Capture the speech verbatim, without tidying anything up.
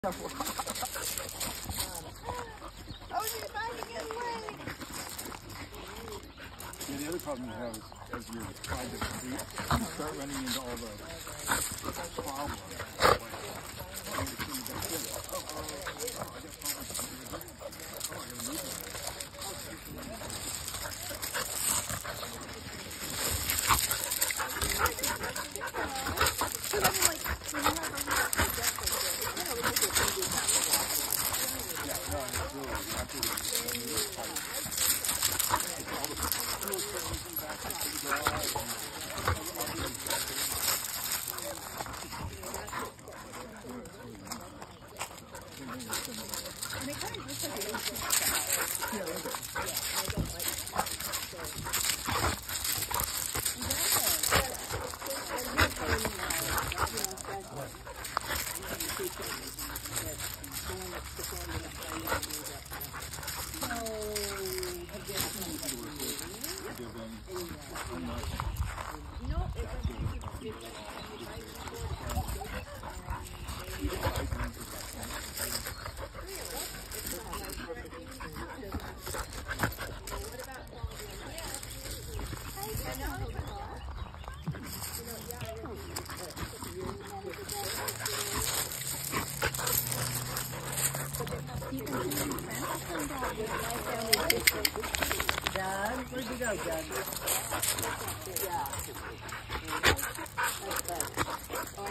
Oh, she's trying to get away. Yeah, the other problem you have is as you're trying to sleep, you start running into all the problems. Doug, where'd you go, Doug? Yeah.